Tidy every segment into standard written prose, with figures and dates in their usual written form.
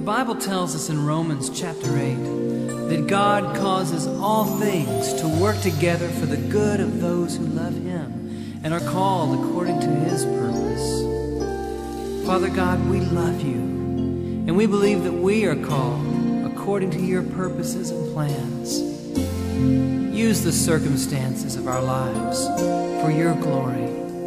Bible tells us in Romans chapter 8 that God causes all things to work together for the good of those who love Him and are called according to His purpose. Father God, we love You, and we believe that we are called according to Your purposes and plans. Use the circumstances of our lives for Your glory.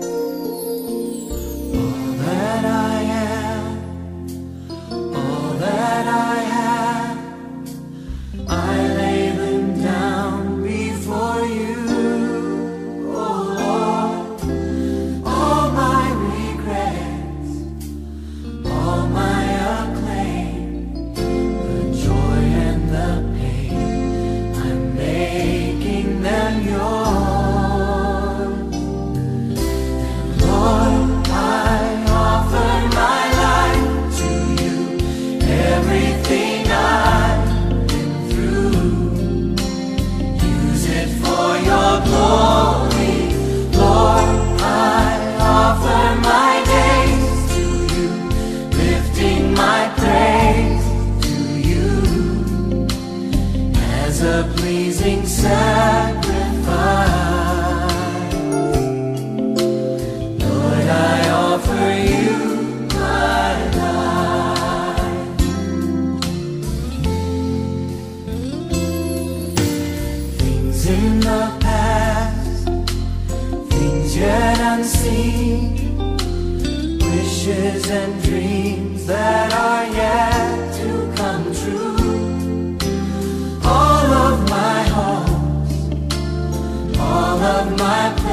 All that I am, all that I have, I lay them down before You, oh Lord. All my regrets, all my acclaim, the joy and the pain, I'm making them Yours. And Lord, I offer my life to You, everything I've been through. Use it for Your glory, Lord. I offer my days to You, lifting my praise to You as a pleasing sacrifice. Lord, I offer You my life. Things in the past, things yet unseen, wishes and dreams that are yet to come true. All of my hopes, all of my